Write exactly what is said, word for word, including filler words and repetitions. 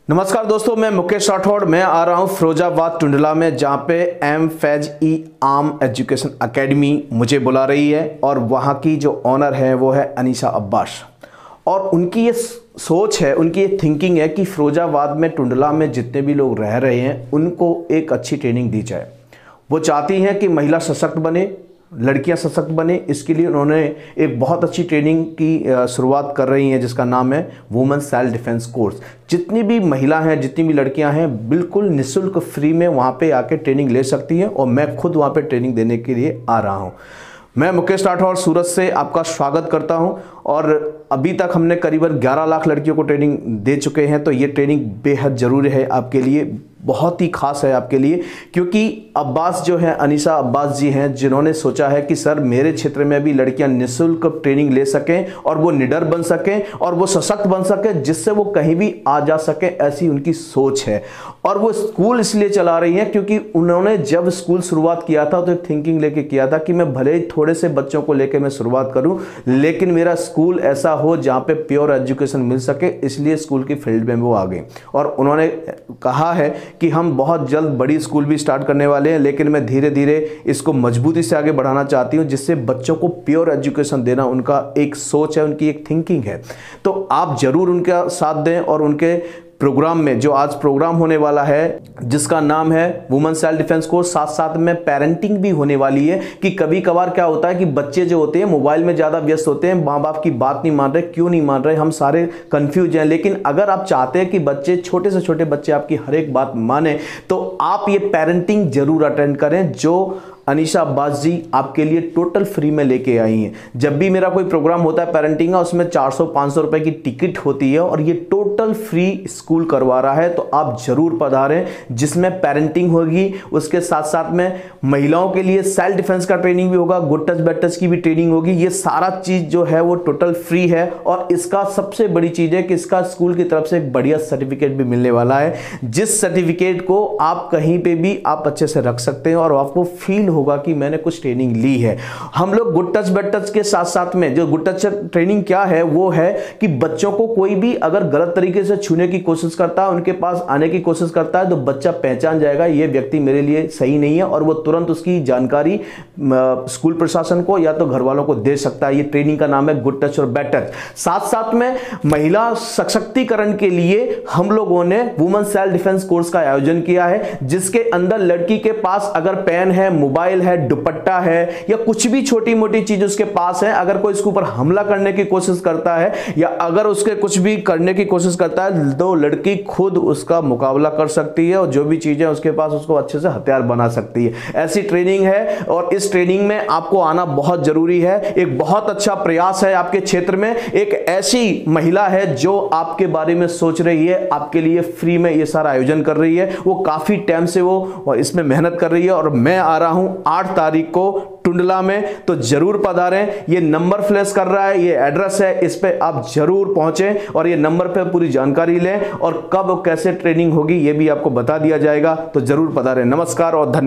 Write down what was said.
नमस्कार दोस्तों, मैं मुकेश राठौड़। मैं आ रहा हूं फिरोजाबाद टुंडला में, जहां पे एम फैज ई आम एजुकेशन एकेडमी मुझे बुला रही है और वहां की जो ऑनर है वो है अनीसा अब्बास। और उनकी ये सोच है, उनकी ये थिंकिंग है कि फिरोजाबाद में टुंडला में जितने भी लोग रह रहे हैं उनको एक अच्छी ट्रेनिंग दी जाए। वो चाहती हैं कि महिला सशक्त बने, लड़कियां सशक्त बने। इसके लिए उन्होंने एक बहुत अच्छी ट्रेनिंग की शुरुआत कर रही हैं जिसका नाम है वुमेन सेल्फ डिफेंस कोर्स। जितनी भी महिला हैं, जितनी भी लड़कियां हैं, बिल्कुल निःशुल्क फ्री में वहां पे आके ट्रेनिंग ले सकती हैं और मैं खुद वहां पे ट्रेनिंग देने के लिए आ रहा हूं। मैं मुकेश राठौड़ सूरत से आपका स्वागत करता हूं। और अभी तक हमने करीबन ग्यारह लाख लड़कियों को ट्रेनिंग दे चुके हैं, तो ये ट्रेनिंग बेहद ज़रूरी है आपके लिए, बहुत ही खास है आपके लिए, क्योंकि अब्बास जो है, अनीसा अब्बास जी हैं, जिन्होंने सोचा है कि सर मेरे क्षेत्र में भी लड़कियां निःशुल्क ट्रेनिंग ले सकें और वो निडर बन सकें और वो सशक्त बन सकें, जिससे वो कहीं भी आ जा सकें, ऐसी उनकी सोच है। और वो स्कूल इसलिए चला रही हैं क्योंकि उन्होंने जब स्कूल शुरुआत किया था तो थिंकिंग लेके किया था कि मैं भले ही थोड़े से बच्चों को लेके मैं शुरुआत करूं, लेकिन मेरा स्कूल ऐसा हो जहां पे प्योर एजुकेशन मिल सके। इसलिए स्कूल की फील्ड में वो आ गए और उन्होंने कहा है कि हम बहुत जल्द बड़ी स्कूल भी स्टार्ट करने वाले हैं, लेकिन मैं धीरे धीरे इसको मजबूती से आगे बढ़ाना चाहती हूं, जिससे बच्चों को प्योर एजुकेशन देना उनका एक सोच है, उनकी एक थिंकिंग है। तो आप जरूर उनका साथ दें और उनके प्रोग्राम में, जो आज प्रोग्राम होने वाला है जिसका नाम है वुमेन सेल्फ डिफेंस कोर्स, साथ साथ में पेरेंटिंग भी होने वाली है। कि कभी कभार क्या होता है कि बच्चे जो होते हैं मोबाइल में ज़्यादा व्यस्त होते हैं, माँ बाप की बात नहीं मान रहे, क्यों नहीं मान रहे, हम सारे कंफ्यूज हैं। लेकिन अगर आप चाहते हैं कि बच्चे, छोटे से छोटे बच्चे आपकी हर एक बात माने, तो आप ये पेरेंटिंग जरूर अटेंड करें जो अनीसा अब्बास जी आपके लिए टोटल फ्री में लेके आई हैं। जब भी मेरा कोई प्रोग्राम होता है पेरेंटिंग का, उसमें चार सौ पाँच सौ रुपए की टिकट होती है और ये टोटल फ्री स्कूल करवा रहा है। तो आप जरूर पधारें, जिसमें पेरेंटिंग होगी, उसके साथ साथ में महिलाओं के लिए सेल्फ डिफेंस का ट्रेनिंग भी होगा, गुड टच बैड टच की भी ट्रेनिंग होगी। ये सारा चीज जो है वो टोटल फ्री है और इसका सबसे बड़ी चीज है कि इसका स्कूल की तरफ से एक बढ़िया सर्टिफिकेट भी मिलने वाला है, जिस सर्टिफिकेट को आप कहीं पे भी आप अच्छे से रख सकते हैं और आपको फील होगा कि मैंने कुछ ट्रेनिंग ली है। हम लोग गुड टच बैड टच के साथ साथ में, जो गुड टच ट्रेनिंग क्या है वो है कि बच्चों को कोई भी अगर गलत तरीके से छूने की कोशिश करता है, उनके पास आने की कोशिश करता है, तो बच्चा पहचान जाएगा ये व्यक्ति मेरे लिए सही नहीं है और वो तुरंत उसकी जानकारी स्कूल प्रशासन को या तो घर वालों को दे सकता है। ये ट्रेनिंग का नाम है गुड टच और बैड टच। साथ साथ में महिला सशक्तिकरण के लिए हम लोगों ने वुमेन सेल्फ डिफेंस कोर्स का आयोजन किया है, जिसके अंदर लड़की के पास अगर पेन है, मोबाइल है, दुपट्टा है या कुछ भी छोटी मोटी चीज उसके पास है, अगर कोई इसके ऊपर हमला करने की कोशिश करता है या अगर उसके कुछ भी करने की कोशिश करता है, तो लड़की खुद उसका मुकाबला कर सकती है और जो भी चीजें उसके पास उसको अच्छे से हथियार बना सकती है। ऐसी ट्रेनिंग है और इस ट्रेनिंग में आपको आना बहुत जरूरी है। एक बहुत अच्छा प्रयास है आपके क्षेत्र में, एक ऐसी महिला है जो आपके बारे में सोच रही है, आपके लिए फ्री में ये सारा आयोजन कर रही है। वो काफी टाइम से वो इसमें मेहनत कर रही है और मैं आ रहा हूं आठ तारीख को टुंडला में, तो जरूर पधारें। ये नंबर फ्लैश कर रहा है, ये एड्रेस है, इस पे आप जरूर पहुंचें और ये नंबर पे पूरी जानकारी लें और कब कैसे ट्रेनिंग होगी ये भी आपको बता दिया जाएगा। तो जरूर पधारें। नमस्कार और धन्यवाद।